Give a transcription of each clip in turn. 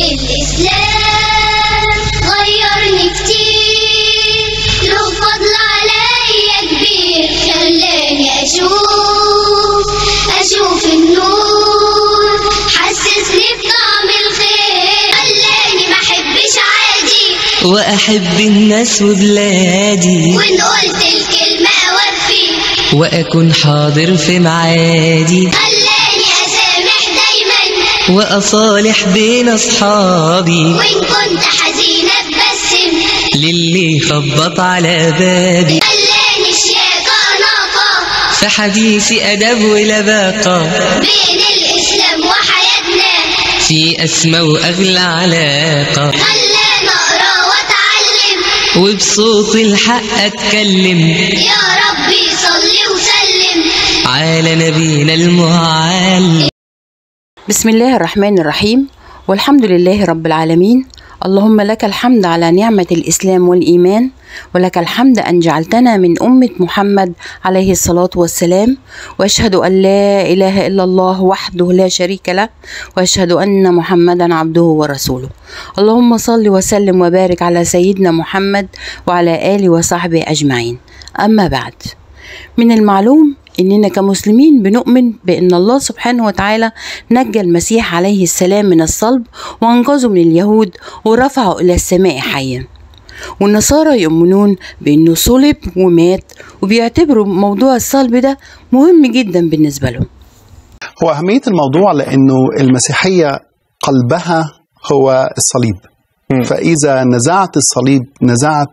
الإسلام غيرني كتير، له فضل عليا كبير، خلاني أشوف النور، حسسني بطعم الخير، خلاني ما أحبش عادي وأحب الناس وبلادي، وإن قلت الكلمة أوفي وأكون حاضر في معادي، خلاني أسامح دايما وأصالح بين أصحابي، وإن كنت حزينة أبسم للي خبط على بابي، خلاني شياكة أناقة في حديثي أدب ولباقة، بين الإسلام وحياتنا في أسمى وأغلى علاقة، خلاني أقرأ وأتعلم وبصوت الحق أتكلم، يا ربي صلي وسلم على نبينا المعلم. بسم الله الرحمن الرحيم، والحمد لله رب العالمين. اللهم لك الحمد على نعمة الإسلام والإيمان، ولك الحمد أن جعلتنا من أمة محمد عليه الصلاة والسلام، وأشهد أن لا إله إلا الله وحده لا شريك له، وأشهد أن محمدا عبده ورسوله. اللهم صل وسلم وبارك على سيدنا محمد وعلى آله وصحبه أجمعين. أما بعد، من المعلوم إننا كمسلمين بنؤمن بأن الله سبحانه وتعالى نجى المسيح عليه السلام من الصلب وأنقذه من اليهود ورفعه إلى السماء حيا، والنصارى يؤمنون بأنه صلب ومات، وبيعتبروا موضوع الصلب ده مهم جدا بالنسبة لهم. هو أهمية الموضوع لأنه المسيحية قلبها هو الصليب، فإذا نزعت الصليب نزعت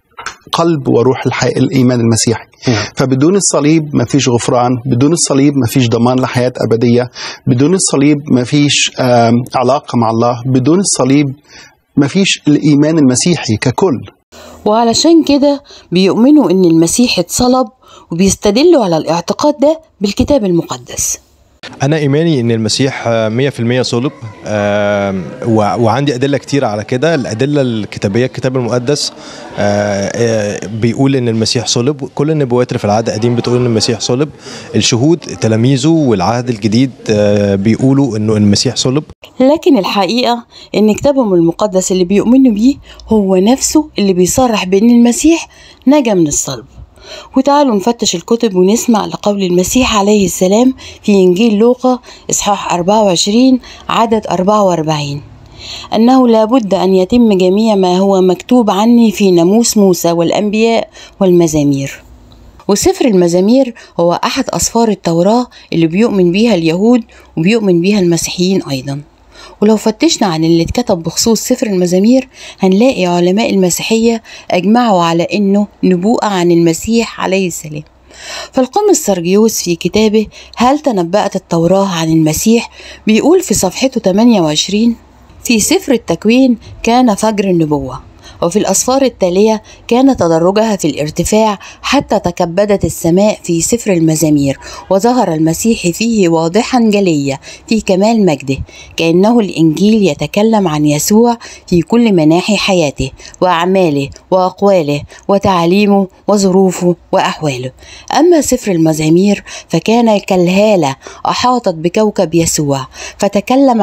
قلب وروح الإيمان المسيحي. فبدون الصليب ما فيش غفران، بدون الصليب ما فيش ضمان لحياة أبدية، بدون الصليب ما فيش علاقة مع الله، بدون الصليب ما فيش الإيمان المسيحي ككل. وعلشان كده بيؤمنوا إن المسيح اتصلب، وبيستدلوا على الاعتقاد ده بالكتاب المقدس. أنا إيماني إن المسيح 100% صلب، وعندي أدلة كتيرة على كده. الأدلة الكتابية، الكتاب المقدس بيقول إن المسيح صلب، كل النبوات اللي في العهد القديم بتقول إن المسيح صلب، الشهود تلاميذه والعهد الجديد بيقولوا إنه المسيح صلب. لكن الحقيقة إن كتابهم المقدس اللي بيؤمنوا بيه هو نفسه اللي بيصرح بإن المسيح نجا من الصلب. وتعالوا نفتش الكتب ونسمع لقول المسيح عليه السلام في إنجيل لوقا إصحاح 24 عدد 44: أنه لابد أن يتم جميع ما هو مكتوب عني في ناموس موسى والأنبياء والمزامير. وسفر المزامير هو أحد أسفار التوراة اللي بيؤمن بيها اليهود وبيؤمن بيها المسيحيين أيضا. ولو فتشنا عن اللي اتكتب بخصوص سفر المزامير هنلاقي علماء المسيحية أجمعوا على إنه نبوءة عن المسيح عليه السلام. فالقمص سرجيوس في كتابه هل تنبأت التوراة عن المسيح بيقول في صفحته 28: في سفر التكوين كان فجر النبوة، وفي الأسفار التالية كان تدرجها في الارتفاع حتى تكبدت السماء في سفر المزامير، وظهر المسيح فيه واضحا جليا في كمال مجده، كأنه الإنجيل يتكلم عن يسوع في كل مناحي حياته وأعماله وأقواله وتعليمه وظروفه وأحواله. أما سفر المزامير فكان كالهالة أحاطت بكوكب يسوع، فتكلم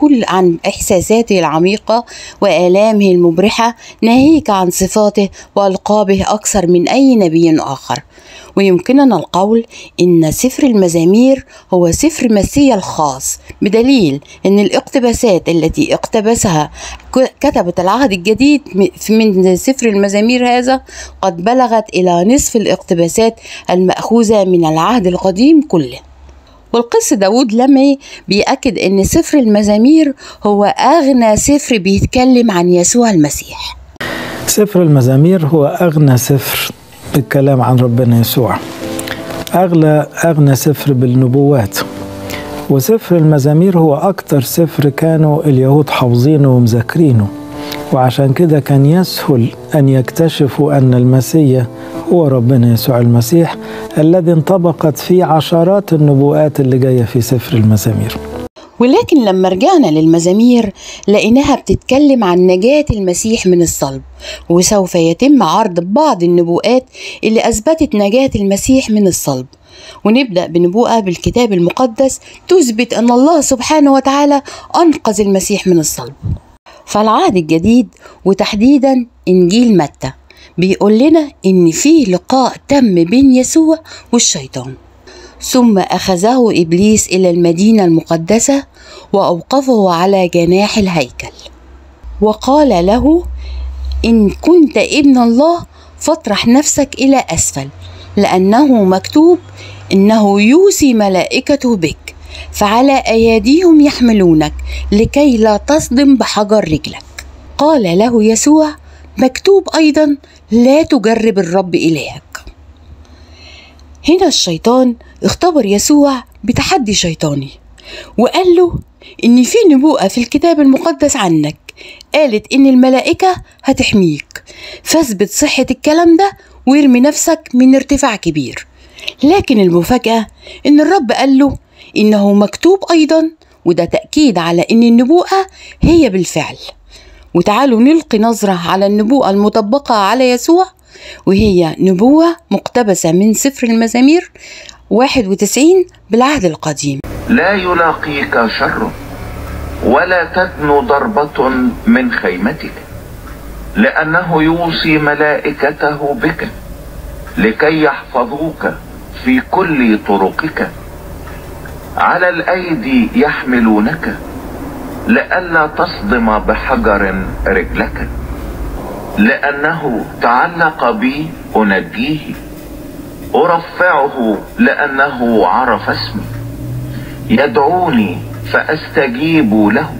عن إحساساته العميقة وآلامه المبرحة، ناهيك عن صفاته وألقابه أكثر من أي نبي آخر. ويمكننا القول إن سفر المزامير هو سفر مسيا الخاص، بدليل أن الاقتباسات التي اقتبسها كتبة العهد الجديد من سفر المزامير هذا قد بلغت إلى نصف الاقتباسات المأخوذة من العهد القديم كله. والقس داود لمعي بيأكد أن سفر المزامير هو أغنى سفر بيتكلم عن يسوع المسيح. سفر المزامير هو أغنى سفر بالكلام عن ربنا يسوع، أغنى سفر بالنبوات. وسفر المزامير هو أكتر سفر كانوا اليهود حافظينه ومذاكرينه، وعشان كده كان يسهل أن يكتشفوا أن المسيح هو ربنا يسوع المسيح الذي انطبقت فيه عشرات النبوءات اللي جاية في سفر المزامير. ولكن لما رجعنا للمزامير لقيناها بتتكلم عن نجاة المسيح من الصلب، وسوف يتم عرض بعض النبوءات اللي أثبتت نجاة المسيح من الصلب. ونبدأ بنبوءة بالكتاب المقدس تثبت أن الله سبحانه وتعالى أنقذ المسيح من الصلب. فالعهد الجديد وتحديدا إنجيل متى بيقول لنا إن في لقاء تم بين يسوع والشيطان، ثم أخذه إبليس إلى المدينة المقدسة وأوقفه على جناح الهيكل وقال له: إن كنت ابن الله فاطرح نفسك إلى أسفل، لأنه مكتوب: إنه يوصي ملائكته بك فعلى أيديهم يحملونك لكي لا تصدم بحجر رجلك. قال له يسوع: مكتوب أيضا: لا تجرب الرب إلهك. هنا الشيطان اختبر يسوع بتحدي شيطاني وقال له إن في نبوءة في الكتاب المقدس عنك قالت إن الملائكة هتحميك، فاثبت صحة الكلام ده وارمي نفسك من ارتفاع كبير. لكن المفاجأة إن الرب قال له إنه مكتوب أيضا، وده تأكيد على إن النبوءة هي بالفعل. وتعالوا نلقي نظرة على النبوءة المطبقة على يسوع، وهي نبوة مقتبسة من سفر المزامير 91 بالعهد القديم. لا يلاقيك شر ولا تدنو ضربة من خيمتك، لأنه يوصي ملائكته بك لكي يحفظوك في كل طرقك، على الأيدي يحملونك لئلا تصدم بحجر رجلك، لأنه تعلق بي أنجيه، أرفعه لأنه عرف اسمي، يدعوني فأستجيب له،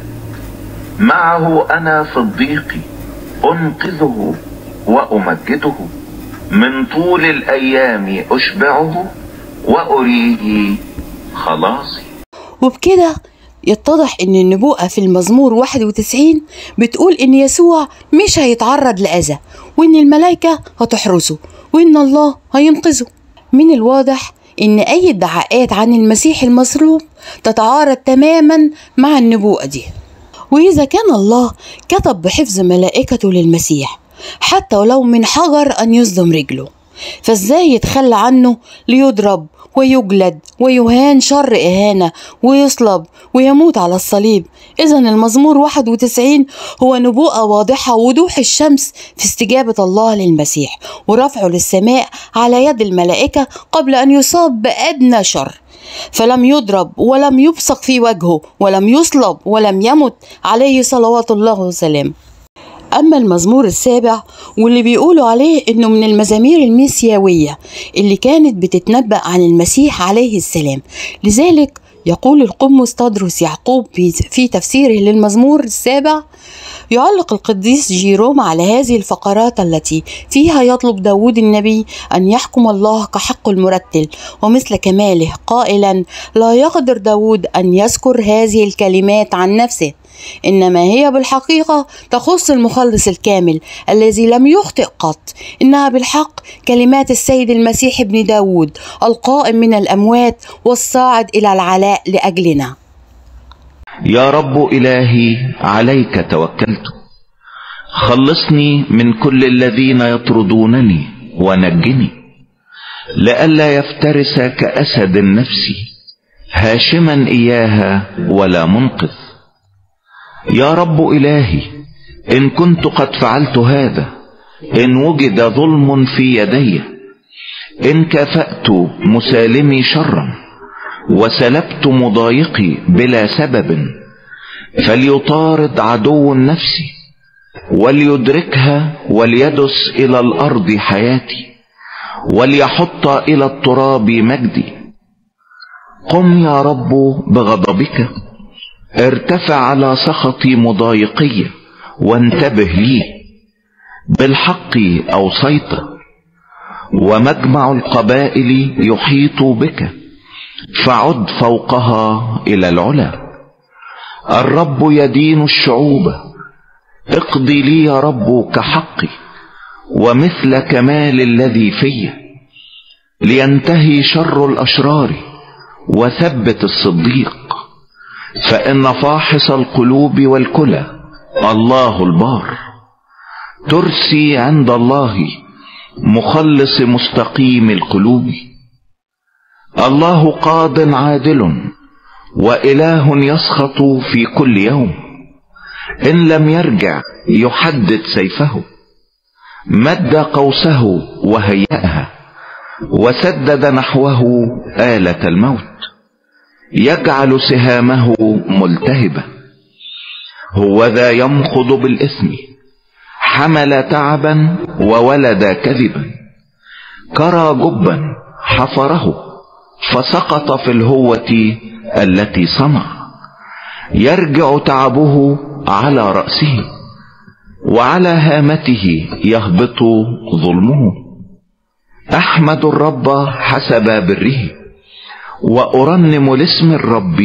معه أنا في الضيق أنقذه وأمجده، من طول الأيام أشبعه وأريه خلاصي. وبكده يتضح ان النبوءة في المزمور 91 بتقول ان يسوع مش هيتعرض لأذى، وان الملائكة هتحرسه، وان الله هينقذه. من الواضح ان اي ادعاءات عن المسيح المصلوب تتعارض تماما مع النبوءة دي. واذا كان الله كتب بحفظ ملائكته للمسيح حتى ولو من حجر ان يصدم رجله، فازاي يتخلى عنه ليضرب ويجلد ويهان شر إهانة ويصلب ويموت على الصليب؟ إذن المزمور 91 هو نبوءة واضحة وضوح الشمس في استجابة الله للمسيح ورفعه للسماء على يد الملائكة قبل أن يصاب بأدنى شر، فلم يضرب ولم يبصق في وجهه ولم يصلب ولم يمت، عليه صلوات الله وسلامه. أما المزمور 7 واللي بيقولوا عليه إنه من المزامير المسيوية اللي كانت بتتنبأ عن المسيح عليه السلام، لذلك يقول القمص تدرس يعقوب في تفسيره للمزمور 7: يعلق القديس جيروم على هذه الفقرات التي فيها يطلب داود النبي أن يحكم الله كحق المرتل ومثل كماله، قائلا: لا يقدر داود أن يذكر هذه الكلمات عن نفسه، إنما هي بالحقيقة تخص المخلص الكامل الذي لم يخطئ قط، إنها بالحق كلمات السيد المسيح ابن داود القائم من الأموات والصاعد إلى العلاء لأجلنا. يا رب إلهي عليك توكلت، خلصني من كل الذين يطردونني ونجني، لئلا يفترس كأسد النفس هاشما إياها ولا منقذ. يا رب إلهي إن كنت قد فعلت هذا، إن وجد ظلم في يدي، إن كافأت مسالمي شرا وسلبت مضايقي بلا سبب، فليطارد عدو النفس وليدركها وليدس إلى الأرض حياتي وليحط إلى التراب مجدي. قم يا رب بغضبك، ارتفع على سخطي مضايقي وانتبه لي، بالحق أوصيت ومجمع القبائل يحيط بك، فعد فوقها إلى العلا. الرب يدين الشعوب، اقضي لي يا رب كحقي ومثل كمال الذي في، لينتهي شر الأشرار وثبت الصديق، فإن فاحص القلوب والكلى الله البار، ترسي عند الله مخلص مستقيم القلوب. الله قاض عادل وإله يسخط في كل يوم، إن لم يرجع يحدد سيفه، مد قوسه وهيأها، وسدد نحوه آلة الموت، يجعل سهامه ملتهبة. هو ذا يمخض بالإثم، حمل تعبا وولد كذبا، كرى جبا حفره فسقط في الهوة التي صنع. يرجع تعبه على رأسه، وعلى هامته يهبط ظلمه. أحمد الرب حسب بره، وأرنم لاسم الرب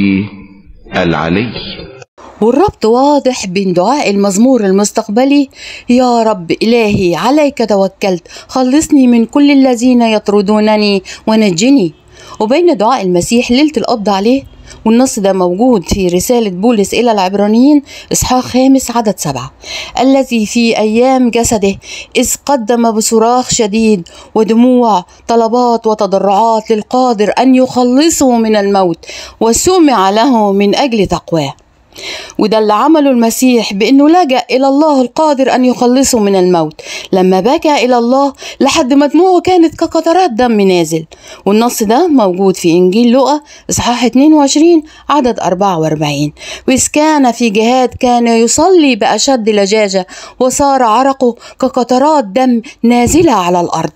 العلي. والربط واضح بين دعاء المزمور المستقبلي: يا رب إلهي عليك توكلت خلصني من كل الذين يطردونني ونجني، وبين دعاء المسيح ليلة القبض عليه. والنص ده موجود في رسالة بولس إلى العبرانيين إصحاح 5 عدد 7: الذي في أيام جسده إذ قدم بصراخ شديد ودموع طلبات وتضرعات للقادر أن يخلصه من الموت، وسمع له من أجل تقواه. وده اللي عمله المسيح بأنه لجأ إلى الله القادر أن يخلصه من الموت، لما بكى إلى الله لحد ما دموعه كانت كقطرات دم نازل. والنص ده موجود في إنجيل لوقا إصحاح 22 عدد 44: وإذ كان في جهاد كان يصلي بأشد لجاجة، وصار عرقه كقطرات دم نازلة على الأرض.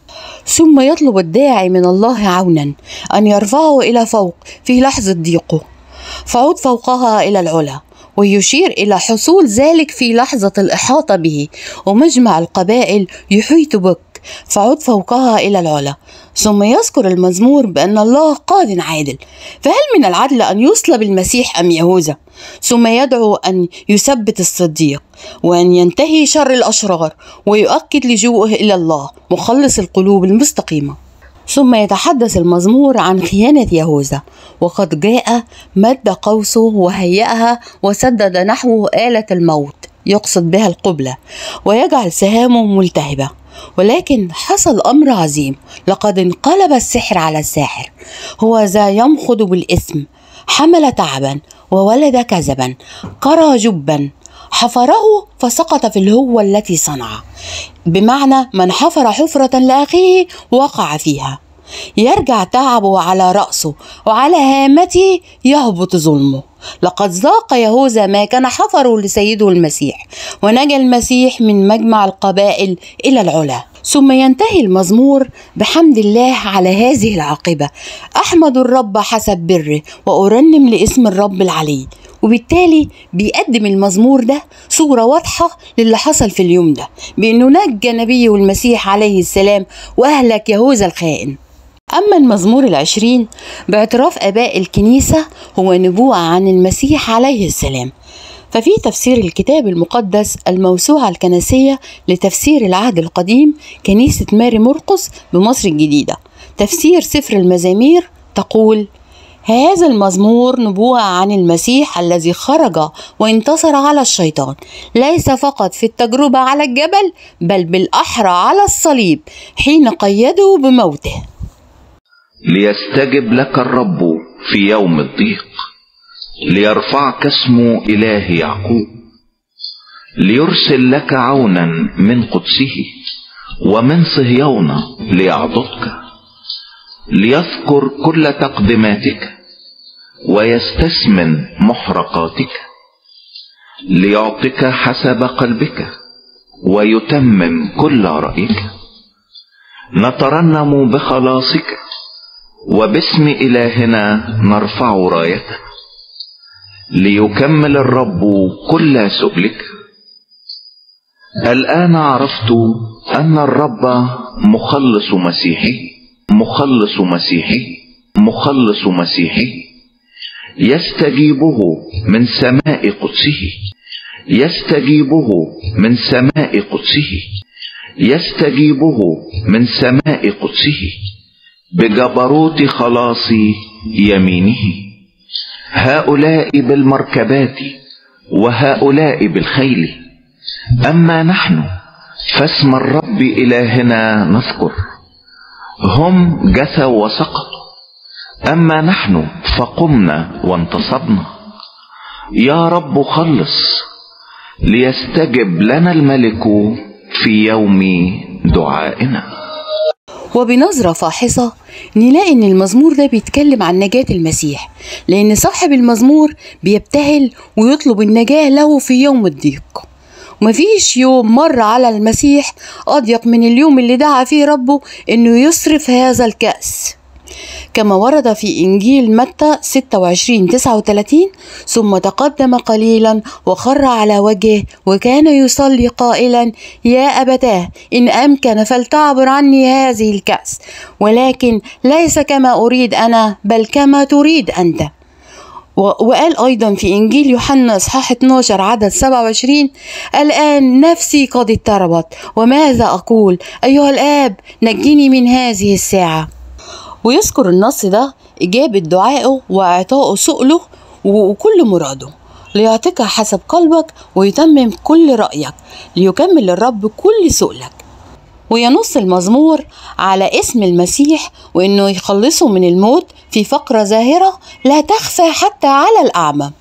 ثم يطلب الداعي من الله عونا أن يرفعه إلى فوق في لحظة ضيقه، فعود فوقها إلى العلا، ويشير إلى حصول ذلك في لحظة الإحاطة به، ومجمع القبائل يحيط بك، فعود فوقها إلى العلا. ثم يذكر المزمور بأن الله قاض عادل، فهل من العدل أن يصلب المسيح أم يهوذا؟ ثم يدعو أن يثبت الصديق، وأن ينتهي شر الأشرار، ويؤكد لجوءه إلى الله مخلص القلوب المستقيمة. ثم يتحدث المزمور عن خيانة يهوذا، وقد جاء مد قوسه وهيأها وسدد نحوه آلة الموت، يقصد بها القبلة، ويجعل سهامه ملتهبة. ولكن حصل أمر عظيم، لقد انقلب السحر على الساحر. هو ذا يمخض بالإثم، حمل تعبا وولد كذبا، كرى جبا حفره فسقط في الهوة التي صنع، بمعنى من حفر حفرة لأخيه وقع فيها. يرجع تعبه على رأسه، وعلى هامته يهبط ظلمه. لقد ذاق يهوذا ما كان حفره لسيده المسيح، ونجا المسيح من مجمع القبائل إلى العلا. ثم ينتهي المزمور بحمد الله على هذه العاقبة: أحمد الرب حسب بره، وأرنم لاسم الرب العلي. وبالتالي بيقدم المزمور ده صورة واضحة للي حصل في اليوم ده، بأنه نجى نبيه المسيح عليه السلام وأهلك يهوذا الخائن. أما المزمور 20 باعتراف آباء الكنيسة هو نبوءة عن المسيح عليه السلام. ففي تفسير الكتاب المقدس الموسوعة الكنسية لتفسير العهد القديم كنيسة ماري مرقس بمصر الجديدة، تفسير سفر المزامير، تقول: هذا المزمور نبوءة عن المسيح الذي خرج وانتصر على الشيطان، ليس فقط في التجربة على الجبل، بل بالأحرى على الصليب حين قيده بموته. ليستجب لك الرب في يوم الضيق، ليرفعك اسمه إله يعقوب، ليرسل لك عونا من قدسه، ومن صهيون ليعضدك، ليذكر كل تقدماتك ويستثمن محرقاتك، ليعطيك حسب قلبك ويتمم كل رأيك. نترنم بخلاصك، وباسم إلهنا نرفع رايتك، ليكمل الرب كل سبلك. الآن عرفت أن الرب مخلص مسيحي، مخلص مسيحي، مخلص مسيحي، يستجيبه من سماء قدسه، يستجيبه من سماء قدسه، يستجيبه من سماء قدسه، بجبروت خلاص يمينه. هؤلاء بالمركبات وهؤلاء بالخيل، أما نحن فاسم الرب إلهنا نذكر. هم جثوا وسقطوا، أما نحن فقمنا وانتصبنا. يا رب خلص، ليستجب لنا الملك في يوم دعائنا. وبنظرة فاحصة نلاقي إن المزمور ده بيتكلم عن نجاة المسيح، لأن صاحب المزمور بيبتهل ويطلب النجاة له في يوم الضيق. ومفيش يوم مر على المسيح أضيق من اليوم اللي دعا فيه ربه إنه يصرف هذا الكأس، كما ورد في إنجيل متى 26:39: ثم تقدم قليلا وخر على وجهه وكان يصلي قائلا: يا أبتاه إن أمكن فلتعبر عني هذه الكأس، ولكن ليس كما أريد أنا بل كما تريد أنت. وقال أيضا في إنجيل يوحنا إصحاح 12 عدد 27: الآن نفسي قد اضطربت، وماذا أقول؟ أيها الآب نجني من هذه الساعة. ويذكر النص ده إجابة دعائه وإعطائه سؤله وكل مراده، ليعطيك حسب قلبك ويتمم كل رأيك، ليكمل الرب كل سؤلك. وينص المزمور على اسم المسيح وإنه يخلصه من الموت في فقرة ظاهرة لا تخفى حتى على الأعمى.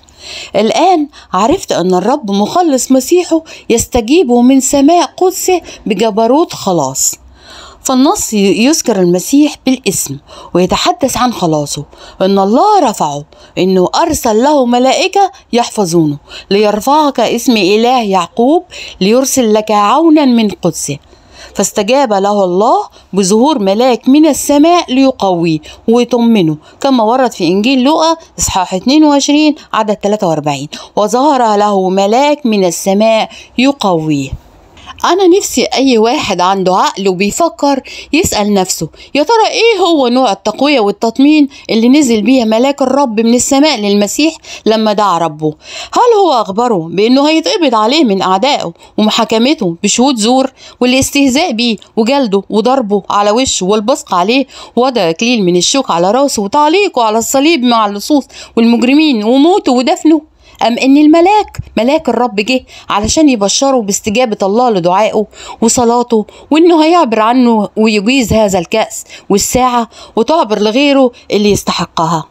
الآن عرفت أن الرب مخلص مسيحه يستجيبه من سماء قدسه بجبروت خلاص. فالنص يذكر المسيح بالاسم ويتحدث عن خلاصه، إن الله رفعه، إنه أرسل له ملائكة يحفظونه، ليرفعك اسم إله يعقوب، ليرسل لك عونا من قدسه. فاستجاب له الله بظهور ملاك من السماء ليقويه ويطمنه، كما ورد في إنجيل لوقا إصحاح 22 عدد 43: وظهر له ملاك من السماء يقويه. أنا نفسي أي واحد عنده عقل وبيفكر يسأل نفسه: يا ترى إيه هو نوع التقوية والتطمين اللي نزل بيها ملاك الرب من السماء للمسيح لما دعا ربه؟ هل هو أخبره بأنه هيتقبض عليه من أعدائه ومحاكمته بشهود زور والاستهزاء بيه وجلده وضربه على وشه والبصق عليه ووضع إكليل من الشوك على راسه وتعليقه على الصليب مع اللصوص والمجرمين وموته ودفنه؟ أم إن ملاك الرب جه علشان يبشره باستجابة الله لدعائه وصلاته، وإنه هيعبر عنه ويجيز هذا الكأس والساعة وتعبر لغيره اللي يستحقها؟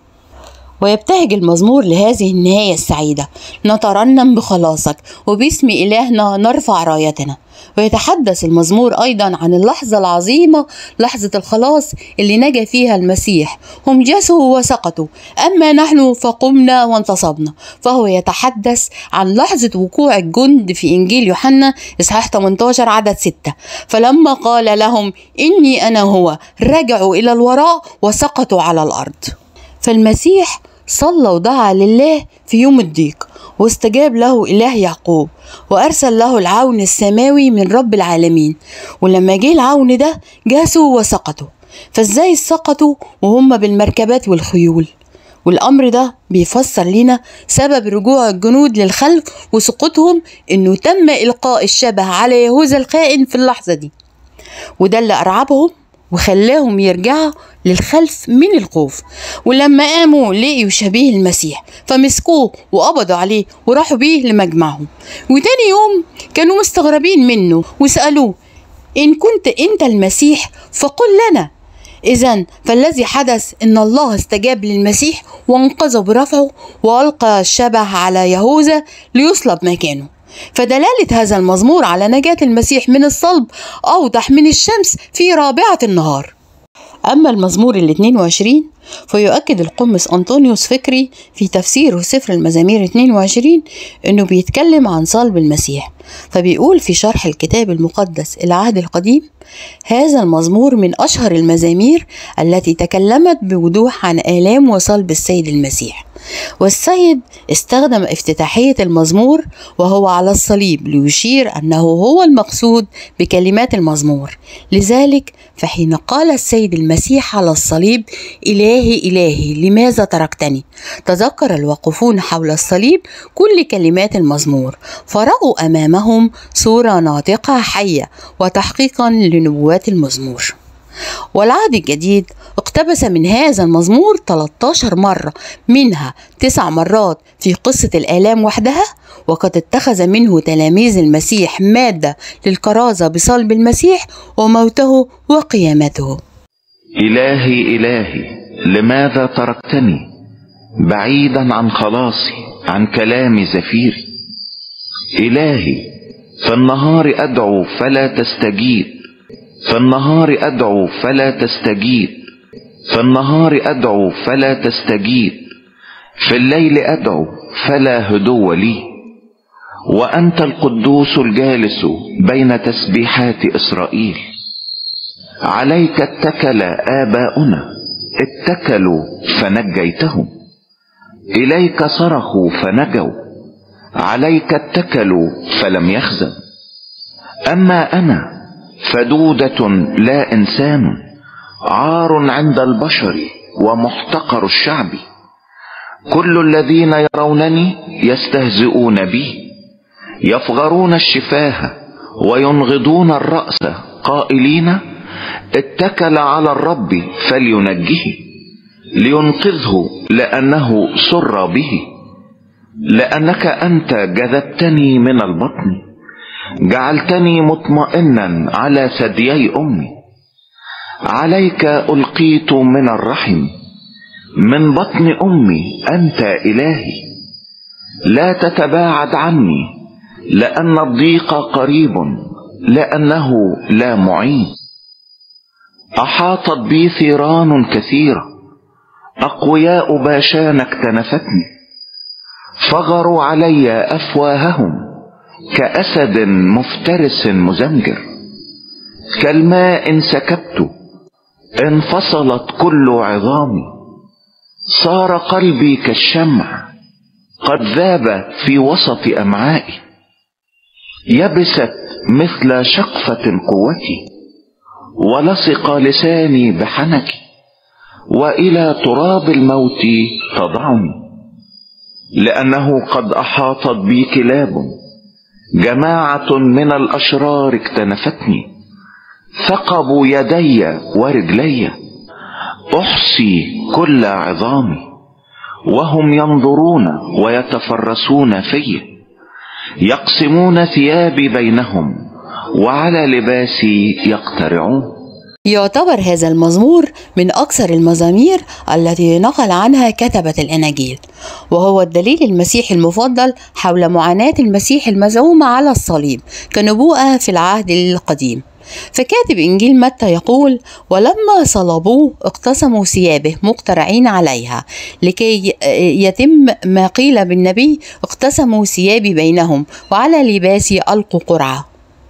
ويبتهج المزمور لهذه النهاية السعيدة: نترنم بخلاصك وباسم إلهنا نرفع رايتنا. ويتحدث المزمور أيضا عن اللحظة العظيمة، لحظة الخلاص اللي نجا فيها المسيح. هم جسوا وسقطوا، أما نحن فقمنا وانتصبنا. فهو يتحدث عن لحظة وقوع الجند في إنجيل يوحنا إصحاح 18 عدد 6: فلما قال لهم إني أنا هو رجعوا إلى الوراء وسقطوا على الأرض. فالمسيح صلى ودعا لله في يوم الضيق، واستجاب له إله يعقوب، وأرسل له العون السماوي من رب العالمين. ولما جه العون ده جاسوا وسقطوا. فازاي سقطوا وهم بالمركبات والخيول؟ والأمر ده بيفسر لنا سبب رجوع الجنود للخلق وسقوطهم، إنه تم إلقاء الشبه على يهوذا الخائن في اللحظة دي، وده اللي أرعبهم وخلاهم يرجعوا للخلف من الخوف. ولما قاموا لقيوا شبيه المسيح فمسكوه وقبضوا عليه وراحوا بيه لمجمعهم. وتاني يوم كانوا مستغربين منه وسألوه: إن كنت أنت المسيح فقل لنا. إذن فالذي حدث إن الله استجاب للمسيح وانقذه برفعه وألقى الشبه على يهوذا ليصلب مكانه. فدلالة هذا المزمور على نجاة المسيح من الصلب أوضح من الشمس في رابعة النهار. أما المزمور 22 فيؤكد القمص أنطونيوس فكري في تفسيره سفر المزامير 22 أنه بيتكلم عن صلب المسيح. فبيقول في شرح الكتاب المقدس العهد القديم: هذا المزمور من أشهر المزامير التي تكلمت بوضوح عن آلام وصلب السيد المسيح. والسيد استخدم افتتاحية المزمور وهو على الصليب ليشير أنه هو المقصود بكلمات المزمور. لذلك فحين قال السيد المسيح على الصليب: إلهي إلهي لماذا تركتني، تذكر الواقفون حول الصليب كل كلمات المزمور، فرأوا أمامهم صورة ناطقة حية وتحقيقا لنبوات المزمور. والعهد الجديد اقتبس من هذا المزمور 13 مرة، منها 9 مرات في قصة الآلام وحدها. وقد اتخذ منه تلاميذ المسيح مادة للكرازة بصلب المسيح وموته وقيامته. إلهي إلهي لماذا تركتني بعيدا عن خلاصي، عن كلام زفيري؟ إلهي في النهار أدعو فلا تستجيب، في النهار أدعو فلا تستجيب، في النهار أدعو فلا تستجيب، في الليل أدعو فلا هدوء لي. وأنت القدوس الجالس بين تسبيحات إسرائيل. عليك اتكل آباؤنا، اتكلوا فنجيتهم، إليك صرخوا فنجوا، عليك اتكلوا فلم يخزن. أما أنا فدودة لا إنسان، عار عند البشر ومحتقر الشعب. كل الذين يرونني يستهزئون بي، يفغرون الشفاه وينغضون الرأس قائلين اتكل على الرب فلينجه، لينقذه لأنه سر به. لأنك أنت جذبتني من البطن، جعلتني مطمئنا على ثديي أمي. عليك ألقيت من الرحم، من بطن أمي أنت إلهي. لا تتباعد عني، لأن الضيق قريب، لأنه لا معين. أحاطت بي ثيران كثيرة، أقوياء باشان اكتنفتني. فغروا علي أفواههم كأسد مفترس مزمجر. كالماء سكبت، انفصلت كل عظامي. صار قلبي كالشمع، قد ذاب في وسط أمعائي. يبست مثل شقفة قوتي، ولصق لساني بحنكي. وإلى تراب الموت تضعني، لأنه قد أحاطت بي كلاب. جماعة من الأشرار اكتنفتني، ثقبوا يدي ورجلي. أحصي كل عظامي، وهم ينظرون ويتفرسون في. يقسمون ثيابي بينهم، وعلى لباسي يقترعون. يعتبر هذا المزمور من أكثر المزامير التي نقل عنها كتبة الأناجيل، وهو الدليل المسيحي المفضل حول معاناة المسيح المزعومة على الصليب كنبوءة في العهد القديم. فكاتب إنجيل متى يقول: ولما صلبوه اقتسموا ثيابه مقترعين عليها، لكي يتم ما قيل بالنبي: اقتسموا ثيابي بينهم، وعلى لباسي ألقوا قرعة.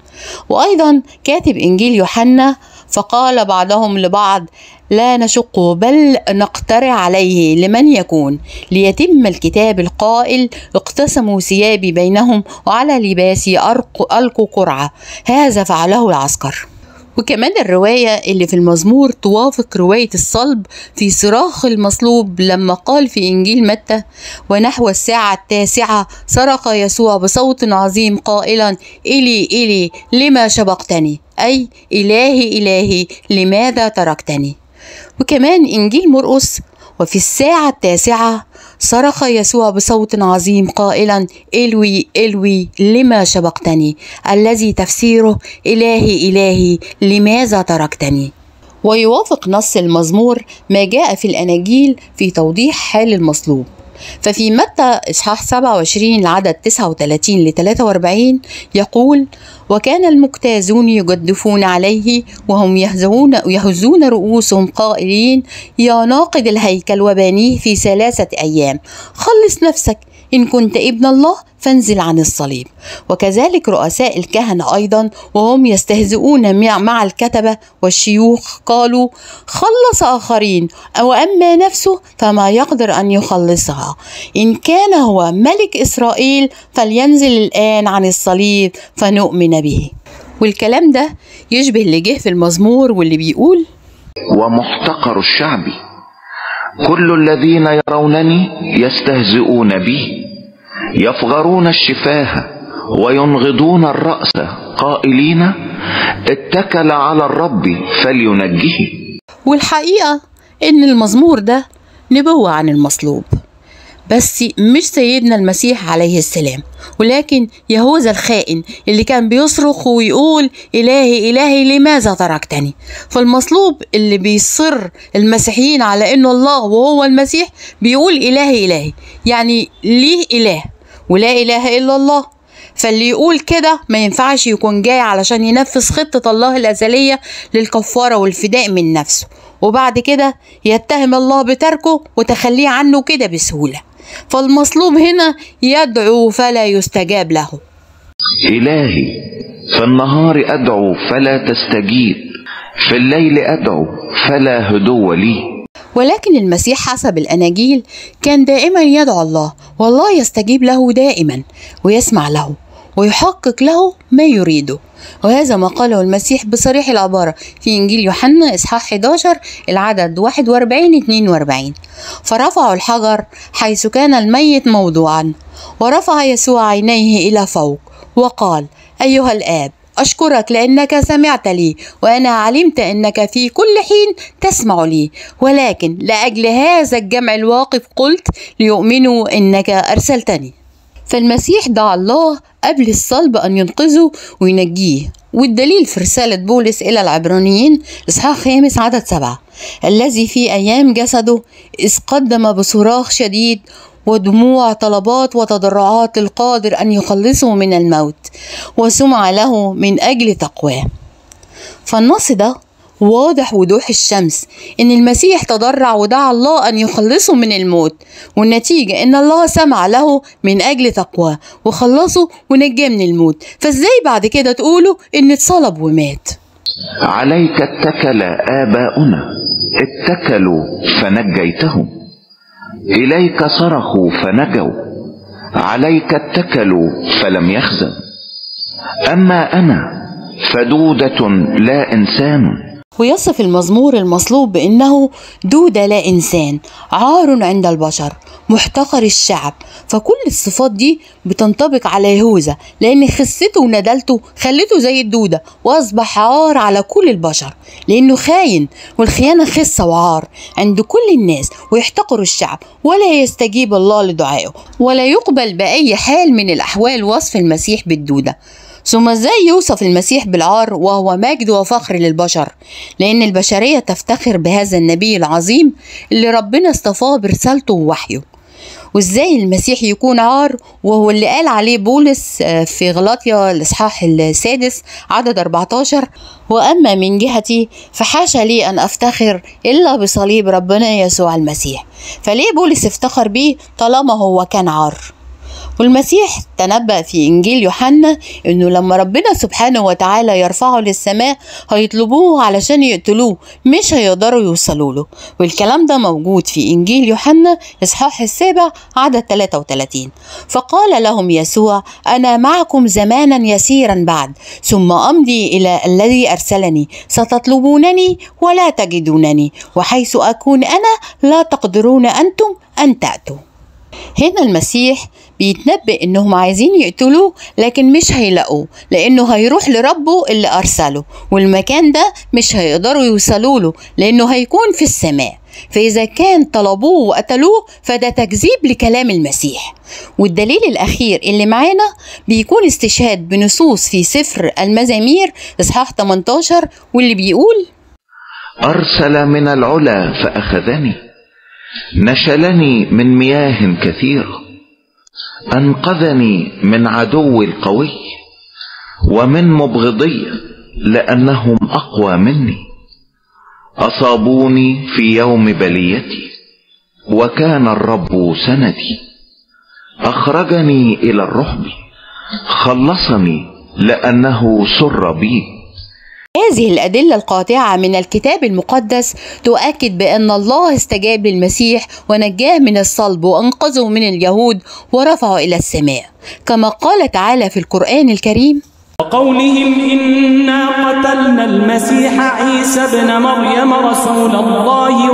وأيضا كاتب إنجيل يوحنا: فقال بعضهم لبعض: لا نشق بل نقترع عليه لمن يكون، ليتم الكتاب القائل: اقتسموا ثيابي بينهم، وعلى لباسي ألقوا قرعة. هذا فعله العسكر. وكمان الرواية اللي في المزمور توافق رواية الصلب في صراخ المصلوب، لما قال في إنجيل متى: ونحو الساعة 9 صرخ يسوع بصوت عظيم قائلا: إلي إلي لما شبقتني، أي إلهي إلهي لماذا تركتني. وكمان إنجيل مرقس: وفي الساعة 9 صرخ يسوع بصوت عظيم قائلا: إلوي إلوي لما شبقتني، الذي تفسيره: إلهي إلهي لماذا تركتني. ويوافق نص المزمور ما جاء في الأناجيل في توضيح حال المصلوب. ففي متى إصحاح 27 العدد 39 ل 43 يقول: وكان المجتازون يجدفون عليه وهم يهزون رؤوسهم قائلين: يا ناقد الهيكل وبانيه في 3 أيام، خلص نفسك، إن كنت ابن الله فانزل عن الصليب. وكذلك رؤساء الكهنة أيضا وهم يستهزئون مع الكتبة والشيوخ قالوا: خلص آخرين، وأما نفسه فما يقدر أن يخلصها. إن كان هو ملك إسرائيل فلينزل الآن عن الصليب فنؤمن به. والكلام ده يشبه اللي جه في المزمور واللي بيقول: ومحتقر الشعب. كل الذين يرونني يستهزئون بي، يفغرون الشفاه وينغضون الرأس قائلين: اتكل على الرب فلينجه. والحقيقة إن المزمور ده نبوة عن المصلوب، بس مش سيدنا المسيح عليه السلام، ولكن يهوذا الخائن اللي كان بيصرخ ويقول: إلهي إلهي لماذا تركتني. فالمصلوب اللي بيصر المسيحيين على إنه الله وهو المسيح بيقول: إلهي إلهي، يعني ليه إله ولا إله إلا الله. فاللي يقول كده ما ينفعش يكون جاي علشان ينفذ خطة الله الأزلية للكفارة والفداء من نفسه، وبعد كده يتهم الله بتركه وتخليه عنه كده بسهولة. فالمطلوب هنا يدعو فلا يستجاب له. إلهي في النهار أدعو فلا تستجيب، في الليل أدعو فلا هدوء لي. ولكن المسيح حسب الأناجيل كان دائما يدعو الله، والله يستجيب له دائما ويسمع له ويحقق له ما يريده. وهذا ما قاله المسيح بصريح العبارة في إنجيل يوحنا إصحاح 11 العدد 41-42. فرفعوا الحجر حيث كان الميت موضوعا، ورفع يسوع عينيه إلى فوق وقال: أيها الآب، أشكرك لأنك سمعت لي، وأنا علمت أنك في كل حين تسمع لي، ولكن لأجل هذا الجمع الواقف قلت ليؤمنوا أنك أرسلتني. فالمسيح دعا الله قبل الصلب أن ينقذه وينجيه، والدليل في رسالة بولس إلى العبرانيين إصحاح 5 عدد 7: الذي في أيام جسده إذ قدم بصراخ شديد ودموع طلبات وتضرعات للقادر أن يخلصه من الموت، وسمع له من أجل تقواه. فالنص ده واضح وضوح الشمس إن المسيح تضرع ودعا الله أن يخلصه من الموت، والنتيجة إن الله سمع له من أجل تقواه وخلصه ونجاه من الموت. فإزاي بعد كده تقولوا إن اتصلب ومات؟ عليك اتكل آباؤنا، اتكلوا فنجيتهم، إليك صرخوا فنجوا، عليك اتكلوا فلم يخزوا. أما أنا فدودة لا إنسان. ويصف المزمور المصلوب بأنه دودة لا إنسان، عار عند البشر، محتقر الشعب. فكل الصفات دي بتنطبق على يهوذا، لأن خسته وندلته خلته زي الدودة وأصبح عار على كل البشر، لأنه خاين، والخيانة خسة وعار عند كل الناس، ويحتقر الشعب ولا يستجيب الله لدعائه، ولا يقبل بأي حال من الأحوال وصف المسيح بالدودة. ثم ازاي يوصف المسيح بالعار وهو مجد وفخر للبشر؟ لأن البشرية تفتخر بهذا النبي العظيم اللي ربنا اصطفاه برسالته ووحيه. وازاي المسيح يكون عار وهو اللي قال عليه بولس في غلاطيا الإصحاح 6 عدد 14: وأما من جهتي فحاشا لي أن أفتخر إلا بصليب ربنا يسوع المسيح. فليه بولس افتخر بيه طالما هو كان عار؟ والمسيح تنبأ في إنجيل يوحنا إنه لما ربنا سبحانه وتعالى يرفعه للسماء هيطلبوه علشان يقتلوه، مش هيقدروا يوصلوا له. والكلام ده موجود في إنجيل يوحنا إصحاح 7 عدد 33. فقال لهم يسوع: أنا معكم زمانا يسيرا بعد، ثم أمضي إلى الذي أرسلني، ستطلبونني ولا تجدونني، وحيث أكون أنا لا تقدرون أنتم أن تأتوا. هنا المسيح بيتنبأ انهم عايزين يقتلوه لكن مش هيلاقوه، لانه هيروح لربه اللي ارسله، والمكان ده مش هيقدروا يوصلوا له لانه هيكون في السماء. فاذا كان طلبوه وقتلوه فده تكذيب لكلام المسيح. والدليل الاخير اللي معانا بيكون استشهاد بنصوص في سفر المزامير اصحاح 18، واللي بيقول: أرسل من العلا فأخذني، نشلني من مياه كثيرة، أنقذني من عدو القوي ومن مبغضي لأنهم أقوى مني. أصابوني في يوم بليتي وكان الرب سندي. أخرجني إلى الرحب، خلصني لأنه سر بي. هذه الأدلة القاطعة من الكتاب المقدس تؤكد بأن الله استجاب للمسيح ونجاه من الصلب وأنقذه من اليهود ورفعه إلى السماء، كما قال تعالى في القرآن الكريم: وقولهم إنا قتلنا المسيح عيسى ابن مريم رسول الله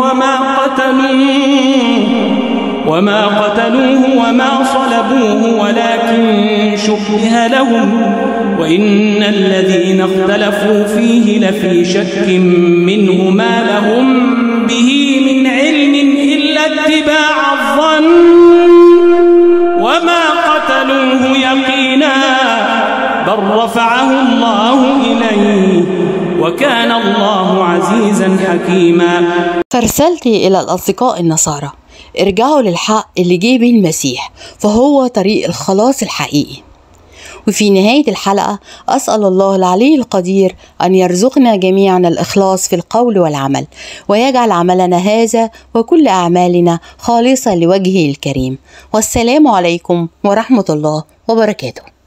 وما قتلوه وما صلبوه ولكن شبه لهم، وإن الذين اختلفوا فيه لفي شك منه ما لهم به من علم إلا اتباع الظن، وما قتلوه يقينا بل رفعه الله إليه وكان الله عزيزا حكيما. فرسلتي إلى الأصدقاء النصارى: ارجعوا للحق اللي جه به المسيح، فهو طريق الخلاص الحقيقي. وفي نهاية الحلقة أسأل الله العلي القدير أن يرزقنا جميعا الإخلاص في القول والعمل، ويجعل عملنا هذا وكل أعمالنا خالصة لوجهه الكريم. والسلام عليكم ورحمة الله وبركاته.